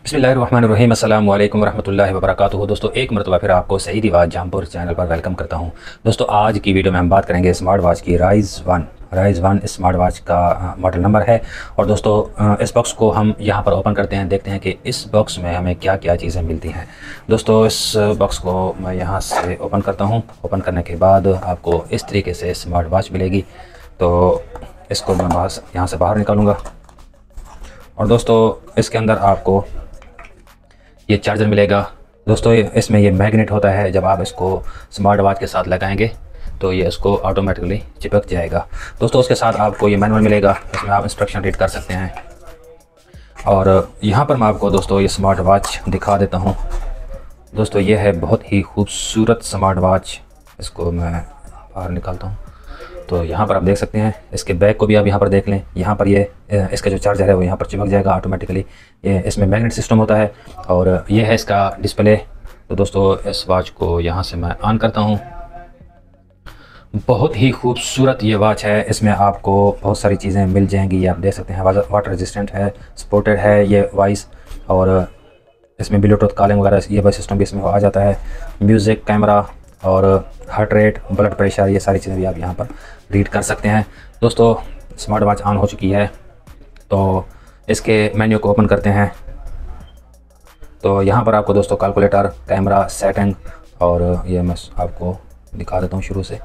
बिस्मिल्लाहिर्रहमानिर्रहीम अस्सलामु अलैकुम वरहमतुल्लाहि वबरकातुहू। दोस्तों एक मरतबा फिर आपको सईद रिवाज जहांपुर चैनल पर वेलकम करता हूं। दोस्तों आज की वीडियो में हम बात करेंगे स्मार्ट वॉच की राइज़ वन स्मार्ट वॉच का मॉडल नंबर है। और दोस्तों इस बॉक्स को हम यहां पर ओपन करते हैं, देखते हैं कि इस बॉक्स में हमें क्या क्या चीज़ें मिलती हैं। दोस्तों इस बॉक्स को मैं यहाँ से ओपन करता हूँ। ओपन करने के बाद आपको इस तरीके से स्मार्ट वॉच मिलेगी। तो इसको मैं यहाँ से बाहर निकालूँगा। और दोस्तों इसके अंदर आपको ये चार्जर मिलेगा। दोस्तों इसमें ये मैग्नेट होता है, जब आप इसको स्मार्ट वॉच के साथ लगाएंगे तो ये इसको ऑटोमेटिकली चिपक जाएगा। दोस्तों उसके साथ आपको ये मैनुअल मिलेगा, इसमें आप इंस्ट्रक्शन रीड कर सकते हैं। और यहाँ पर मैं आपको दोस्तों ये स्मार्ट वॉच दिखा देता हूँ। दोस्तों ये है बहुत ही खूबसूरत स्मार्ट वॉच। इसको मैं बाहर निकालता हूँ तो यहाँ पर आप देख सकते हैं। इसके बैग को भी आप यहाँ पर देख लें। यहाँ पर ये इसका जो चार्जर है वो यहाँ पर चिपक जाएगा ऑटोमेटिकली। ये इसमें मैग्नेट सिस्टम होता है और ये है इसका डिस्प्ले। तो दोस्तों इस वॉच को यहाँ से मैं ऑन करता हूँ। बहुत ही खूबसूरत ये वॉच है। इसमें आपको बहुत सारी चीज़ें मिल जाएंगी। ये आप देख सकते हैं, वाटर रेजिस्टेंट है, सपोर्टेड है ये वॉइस, और इसमें ब्लूटूथ कॉलिंग वगैरह ये वॉइस सिस्टम भी इसमें आ जाता है। म्यूज़िक, कैमरा और हार्ट रेट, ब्लड प्रेशर, ये सारी चीज़ें भी आप यहाँ पर रीड कर सकते हैं। दोस्तों स्मार्ट वॉच ऑन हो चुकी है तो इसके मेन्यू को ओपन करते हैं। तो यहाँ पर आपको दोस्तों कैलकुलेटर, कैमरा, सेटिंग, और ये मैं आपको दिखा देता हूँ शुरू से।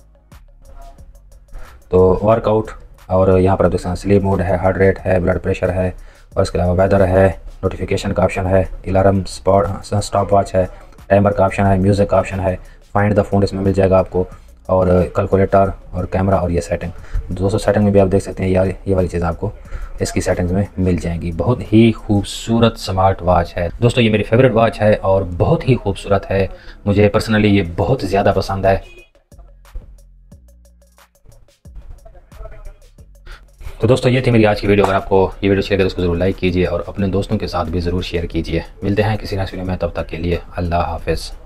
तो वर्कआउट, और यहाँ पर आप देख सकते हैं स्लीप मोड है, हार्ट रेट है, ब्लड प्रेशर है, और इसके अलावा वेदर है, नोटिफिकेशन का ऑप्शन है, अलार्म, स्टॉप वॉच है, टाइमर का ऑप्शन है, म्यूज़िक का ऑप्शन है, फाइंड द फोन इसमें मिल जाएगा आपको, और कैलकुलेटर और कैमरा और ये सेटिंग। दोस्तों सेटिंग में भी आप देख सकते हैं यार, ये वाली चीज़ आपको इसकी सेटिंग्स में मिल जाएंगी। बहुत ही खूबसूरत स्मार्ट वॉच है दोस्तों। ये मेरी फेवरेट वॉच है और बहुत ही खूबसूरत है। मुझे पर्सनली ये बहुत ज़्यादा पसंद है। तो दोस्तों ये थी मेरी आज की वीडियो। अगर आपको ये वीडियो अच्छी लगे तो उसको ज़रूर लाइक कीजिए और अपने दोस्तों के साथ भी ज़रूर शेयर कीजिए। मिलते हैं किसी नेक्स्ट वीडियो में, तब तक के लिए अल्लाह हाफ़िज़।